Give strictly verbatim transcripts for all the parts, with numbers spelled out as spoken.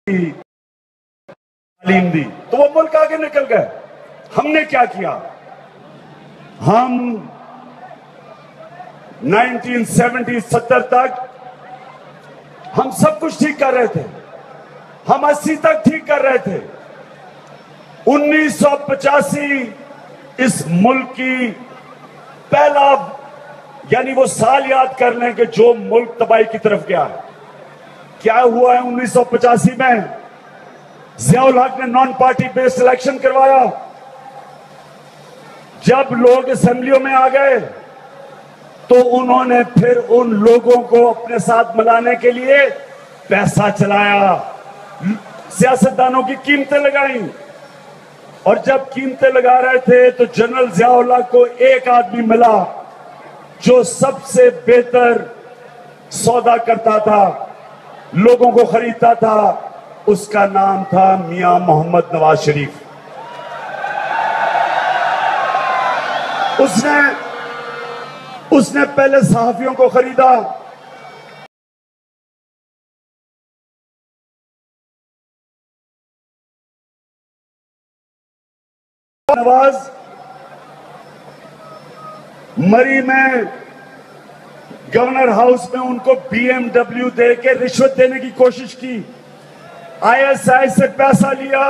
तालीम दी तो वो मुल्क आगे निकल गए। हमने क्या किया? हम उन्नीस सौ सत्तर तक हम सब कुछ ठीक कर रहे थे, हम अस्सी तक ठीक कर रहे थे। उन्नीस सौ पचासी इस मुल्क की पहला यानी वो साल याद कर लें कि जो मुल्क तबाही की तरफ गया है। क्या हुआ है उन्नीस सौ पचासी में? जियाउल हक ने नॉन पार्टी बेस्ड इलेक्शन करवाया। जब लोग असेंबलियों में आ गए तो उन्होंने फिर उन लोगों को अपने साथ मिलाने के लिए पैसा चलाया, सियासतदानों की कीमतें लगाई। और जब कीमतें लगा रहे थे तो जनरल जियाउल हक को एक आदमी मिला जो सबसे बेहतर सौदा करता था, लोगों को खरीदता था। उसका नाम था मियां मोहम्मद नवाज शरीफ। उसने उसने पहले सहाफियों को खरीदा, नवाज मरी में गवर्नर हाउस में उनको बीएमडब्ल्यू दे के रिश्वत देने की कोशिश की, आईएसआई से पैसा लिया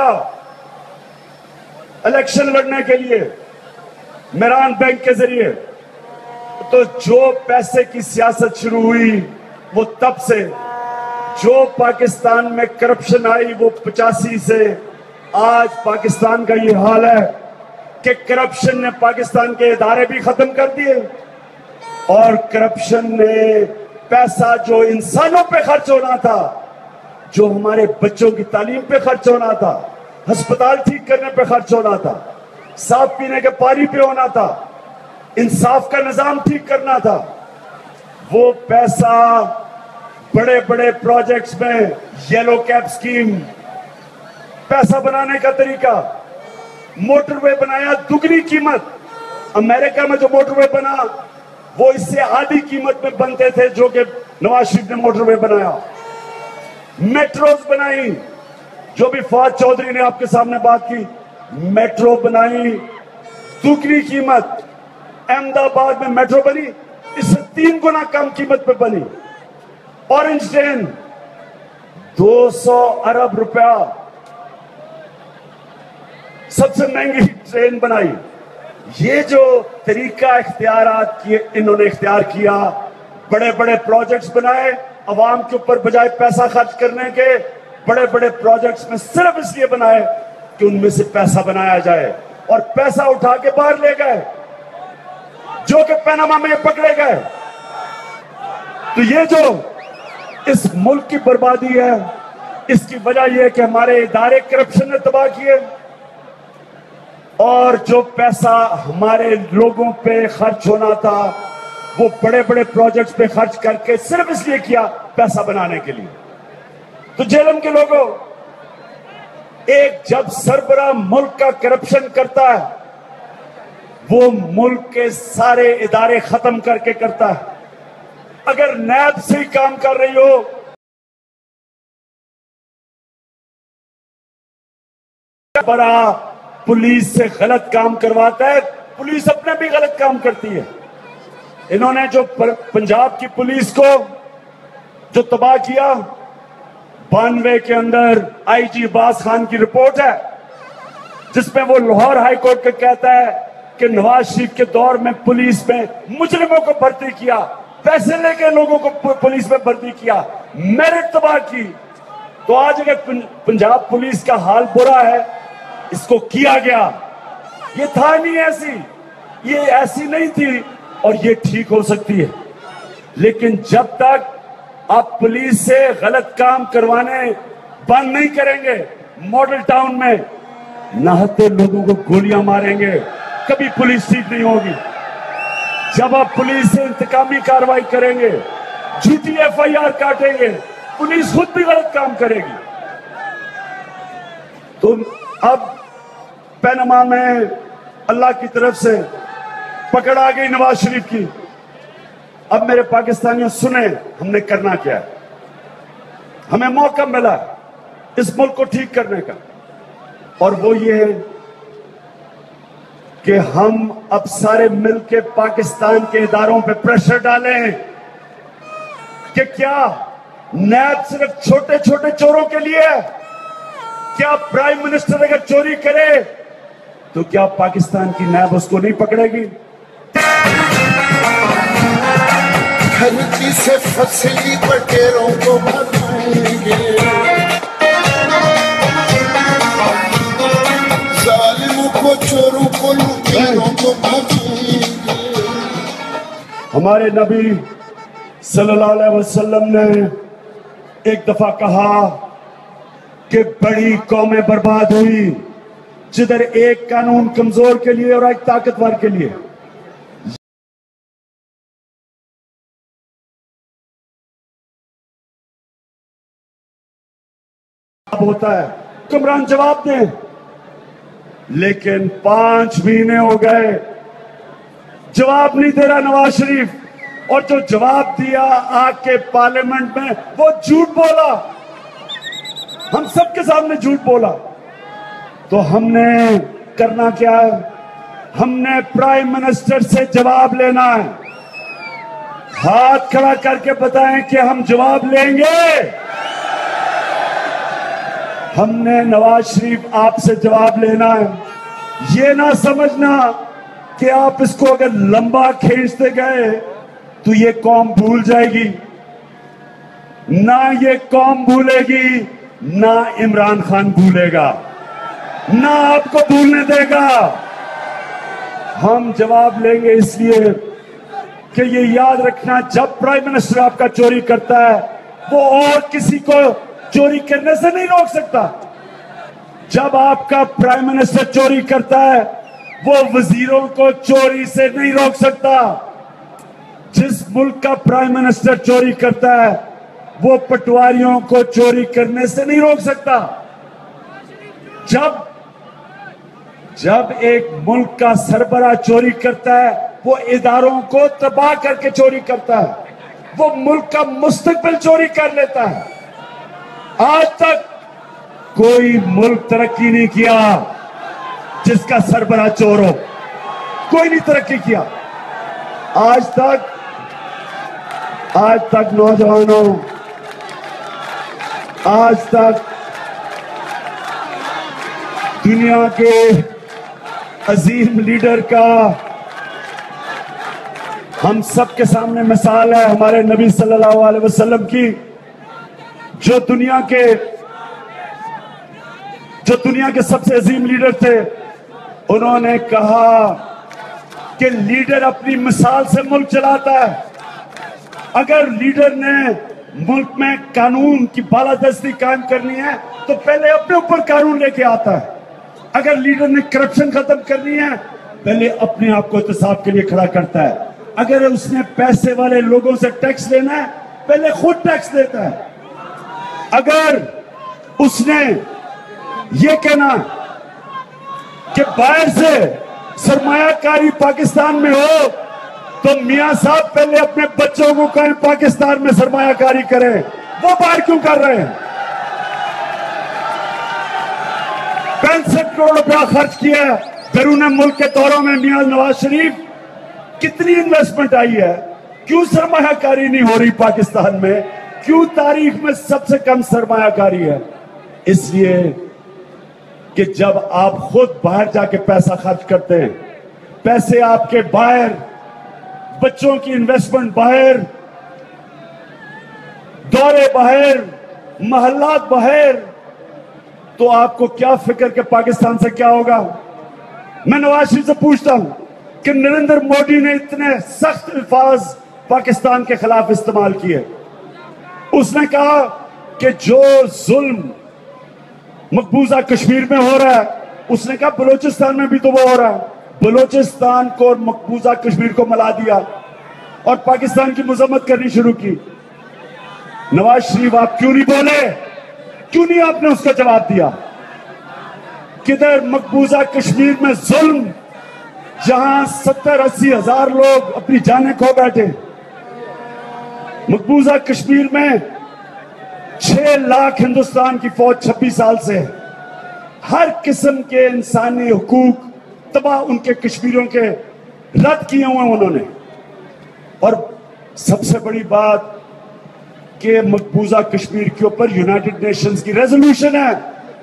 इलेक्शन लड़ने के लिए इमरान बैंक के जरिए। तो जो पैसे की सियासत शुरू हुई वो तब से, जो पाकिस्तान में करप्शन आई वो पचासी से आज पाकिस्तान का ये हाल है कि करप्शन ने पाकिस्तान के इदारे भी खत्म कर दिए और करप्शन ने पैसा जो इंसानों पे खर्च होना था, जो हमारे बच्चों की तालीम पे खर्च होना था, अस्पताल ठीक करने पे खर्च होना था, साफ पीने के पानी पे होना था, इंसाफ का निजाम ठीक करना था, वो पैसा बड़े बड़े प्रोजेक्ट्स में येलो कैप स्कीम, पैसा बनाने का तरीका, मोटरवे बनाया दुगनी कीमत। अमेरिका में जो मोटरवे बना वो इससे आधी कीमत में बनते थे जो कि नवाज शरीफ ने मोटरवे बनाया। मेट्रोज बनाई, जो भी फवाद चौधरी ने आपके सामने बात की, मेट्रो बनाई दुगनी कीमत। अहमदाबाद में मेट्रो बनी, इससे तीन गुना कम कीमत पे बनी। ऑरेंज ट्रेन दो सौ अरब रुपया, सबसे महंगी ट्रेन बनाई। ये जो तरीका इख्तियारात किए इन्होंने इख्तियार किया, बड़े बड़े प्रोजेक्ट्स बनाए अवाम के ऊपर, बजाय पैसा खर्च करने के बड़े बड़े प्रोजेक्ट्स में सिर्फ इसलिए बनाए कि उनमें से पैसा बनाया जाए, और पैसा उठा के बाहर ले गए जो कि पनामा में पकड़े गए। तो ये जो इस मुल्क की बर्बादी है, इसकी वजह यह है कि हमारे इदारे करप्शन ने तबाह किए, और जो पैसा हमारे लोगों पे खर्च होना था वो बड़े बड़े प्रोजेक्ट्स पे खर्च करके सिर्फ इसलिए किया पैसा बनाने के लिए। तो झेलम के लोगों, एक जब सरबरा मुल्क का करप्शन करता है वो मुल्क के सारे इदारे खत्म करके करता है। अगर नैब से ही काम कर रही हो, बड़ा पुलिस से गलत काम करवाता है, पुलिस अपने भी गलत काम करती है। इन्होंने जो पंजाब की पुलिस को जो तबाह किया, बानवे के अंदर आईजी बास खान की रिपोर्ट है जिसमें वो लाहौर हाई कोर्ट को कहता है कि नवाज शरीफ के दौर में पुलिस में मुजरिमों को भर्ती किया, पैसे लेके लोगों को पुलिस में भर्ती किया, मेरिट तबाह की। तो आज अगर पंजाब पुलिस का हाल बुरा है, इसको किया गया, ये था नहीं ऐसी, ये ऐसी नहीं थी और ये ठीक हो सकती है। लेकिन जब तक आप पुलिस से गलत काम करवाने बंद नहीं करेंगे, मॉडल टाउन में नहाते लोगों को गोलियां मारेंगे, कभी पुलिस ठीक नहीं होगी। जब आप पुलिस से इंतकामी कार्रवाई करेंगे, झूठी एफ आई आर काटेंगे, पुलिस खुद भी गलत काम करेगी। तो अब पनामा में अल्लाह की तरफ से पकड़ आ गई नवाज शरीफ की। अब मेरे पाकिस्तानियों सुने, हमने करना क्या है। हमें मौका मिला, इस मुल्क को ठीक करने का, और वो ये है कि हम अब सारे मिलके पाकिस्तान के इदारों पे प्रेशर डालें कि क्या नैब सिर्फ छोटे छोटे चोरों के लिए है? क्या प्राइम मिनिस्टर अगर चोरी करे तो क्या पाकिस्तान की नैब उसको नहीं पकड़ेगी? धरती से फसली बटेरों को भगाएंगे, जालिमों को, चोरों को, लुटेरों को भगाएंगे। हमारे नबी सल्लल्लाहु अलैहि वसल्लम ने एक दफा कहा कि बड़ी कौमें बर्बाद हुई जिधर एक कानून कमजोर के लिए और एक ताकतवर के लिए। होता है इमरान जवाब दें, लेकिन पांच महीने हो गए जवाब नहीं दे रहा नवाज शरीफ, और जो जवाब दिया आके पार्लियामेंट में वो झूठ बोला, हम सबके सामने झूठ बोला। तो हमने करना क्या है? हमने प्राइम मिनिस्टर से जवाब लेना है। हाथ खड़ा करके बताएं कि हम जवाब लेंगे। हमने नवाज शरीफ आपसे जवाब लेना है। ये ना समझना कि आप इसको अगर लंबा खींचते गए तो ये कौम भूल जाएगी। ना ये कौम भूलेगी, ना इमरान खान भूलेगा, ना आपको भूलने देगा। हम जवाब लेंगे इसलिए कि ये याद रखना, जब प्राइम मिनिस्टर आपका चोरी करता है वो और किसी को चोरी करने से नहीं रोक सकता। जब आपका प्राइम मिनिस्टर चोरी करता है वो वजीरों को चोरी से नहीं रोक सकता। जिस मुल्क का प्राइम मिनिस्टर चोरी करता है वो पटवारियों को चोरी करने से नहीं रोक सकता। जब जब एक मुल्क का सरबराह चोरी करता है वो इदारों को तबाह करके चोरी करता है, वो मुल्क का मुस्तकबिल चोरी कर लेता है। आज तक कोई मुल्क तरक्की नहीं किया जिसका सरबराह चोर हो, कोई नहीं तरक्की किया आज तक। आज तक नौजवानों, आज तक दुनिया के अजीम लीडर का हम सबके सामने मिसाल है हमारे नबी सल्लल्लाहु अलैहि वसल्लम की, जो दुनिया के जो दुनिया के सबसे अजीम लीडर थे। उन्होंने कहा कि लीडर अपनी मिसाल से मुल्क चलाता है। अगर लीडर ने मुल्क में कानून की बालादस्ती कायम करनी है तो पहले अपने ऊपर कानून लेके आता है। अगर लीडर ने करप्शन खत्म करनी है पहले अपने आप को एहतसाब के लिए खड़ा करता है। अगर उसने पैसे वाले लोगों से टैक्स लेना है पहले खुद टैक्स देता है। अगर उसने ये कहना कि बाहर से सरमायाकारी पाकिस्तान में हो तो मियां साहब पहले अपने बच्चों को कहें पाकिस्तान में सरमायाकारी करें, वो बाहर क्यों कर रहे हैं? पैंसठ करोड़ रुपया खर्च किया बैरून मुल्क के दौरों में मियां नवाज शरीफ, कितनी इन्वेस्टमेंट आई है? क्यों सरमायाकारी नहीं हो रही पाकिस्तान में? क्यों तारीख में सबसे कम सरमायाकारी है? इसलिए कि जब आप खुद बाहर जाके पैसा खर्च करते हैं, पैसे आपके बाहर, बच्चों की इन्वेस्टमेंट बाहर, दौरे बाहर, महल्लात बाहर, तो आपको क्या फिक्र कि पाकिस्तान से क्या होगा? मैं नवाज शरीफ से पूछता हूं कि नरेंद्र मोदी ने इतने सख्त अल्फाज पाकिस्तान के खिलाफ इस्तेमाल किए। उसने कहा कि जो जुल्म मकबूजा कश्मीर में हो रहा है, उसने कहा बलूचिस्तान में भी तो वो हो रहा है। बलूचिस्तान को और मकबूजा कश्मीर को मिला दिया और पाकिस्तान की मजम्मत करनी शुरू की। नवाज शरीफ आप क्यों नहीं बोले? क्यों नहीं आपने उसका जवाब दिया? किधर मकबूजा कश्मीर में जुल्म, जहां सत्तर अस्सी हजार लोग अपनी जानें खो बैठे। मकबूजा कश्मीर में छह लाख हिंदुस्तान की फौज छब्बीस साल से हर किस्म के इंसानी हुकूक तबाह उनके कश्मीरियों के रद्द किए हुए उन्होंने। और सबसे बड़ी बात कि मकबूजा कश्मीर के ऊपर यूनाइटेड नेशंस की रेजोल्यूशन है,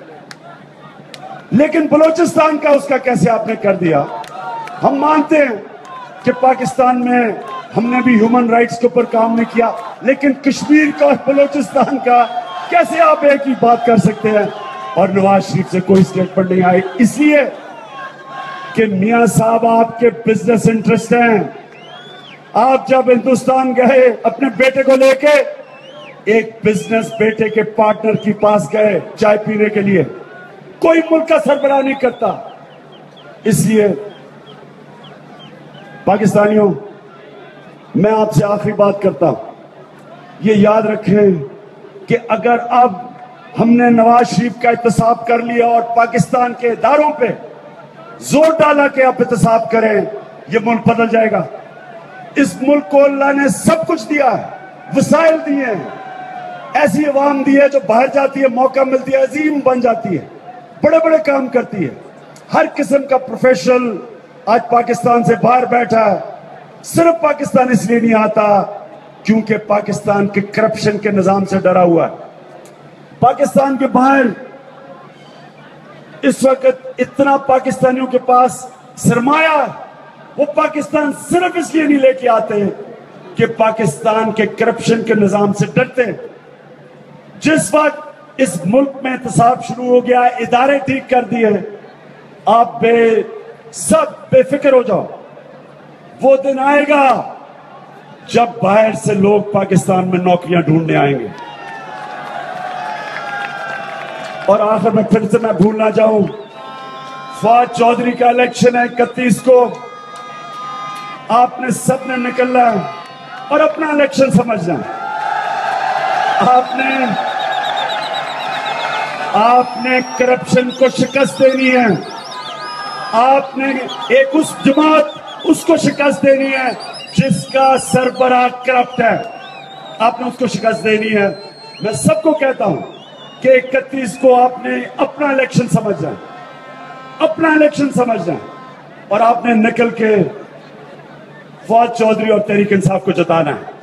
लेकिन बलूचिस्तान का उसका कैसे आपने कर दिया। हम मानते हैं कि पाकिस्तान में हमने भी ह्यूमन राइट्स के ऊपर काम नहीं किया, लेकिन कश्मीर का और बलूचिस्तान का कैसे आप एक ही बात कर सकते हैं। और नवाज शरीफ से कोई स्टेटमेंट नहीं आई, इसलिए कि मियां साहब आपके बिजनेस इंटरेस्ट हैं। आप जब हिंदुस्तान गए अपने बेटे को लेके, एक बिजनेस बेटे के पार्टनर के पास गए चाय पीने के लिए, कोई मुल्क का सरबराह नहीं करता। इसलिए पाकिस्तानियों, मैं आपसे आखिरी बात करता हूं, ये याद रखें कि अगर अब हमने नवाज शरीफ का एहतसाब कर लिया और पाकिस्तान के इदारों पे जोर डाला कि आप एहतसाब करें, ये मुल्क बदल जाएगा। इस मुल्क को अल्लाह ने सब कुछ दिया है, वसाइल दिए हैं, ऐसी अवाम दी है जो बाहर जाती है, मौका मिलती है, अजीम बन जाती है, बड़े बड़े काम करती है। हर किस्म का प्रोफेशनल आज पाकिस्तान से बाहर बैठा है। सिर्फ पाकिस्तान इसलिए नहीं आता क्योंकि पाकिस्तान के करप्शन के निजाम से डरा हुआ है। पाकिस्तान के बाहर इस वक्त इतना पाकिस्तानियों के पास सरमाया, वो पाकिस्तान सिर्फ इसलिए नहीं लेके आते कि पाकिस्तान के करप्शन के निजाम से डरते हैं। जिस वक्त इस मुल्क में एहतसाब शुरू हो गया, इदारे ठीक कर दिए, आप बे सब बेफिक्र हो जाओ। वो दिन आएगा जब बाहर से लोग पाकिस्तान में नौकरियां ढूंढने आएंगे। और आखिर में फिर से मैं भूल ना जाऊं, फवाद चौधरी का इलेक्शन है इकतीस को, आपने सबने निकलना है और अपना इलेक्शन समझना है। आपने आपने करप्शन को शिकस्त देनी है, आपने एक उस जमात उसको शिकस्त देनी है जिसका सरबराह करप्ट है, आपने उसको शिकस्त देनी है। मैं सबको कहता हूं कि इकतीस को आपने अपना इलेक्शन समझना है, अपना इलेक्शन समझना है और आपने निकल के फवाद चौधरी और तहरीक इंसाफ को जताना है।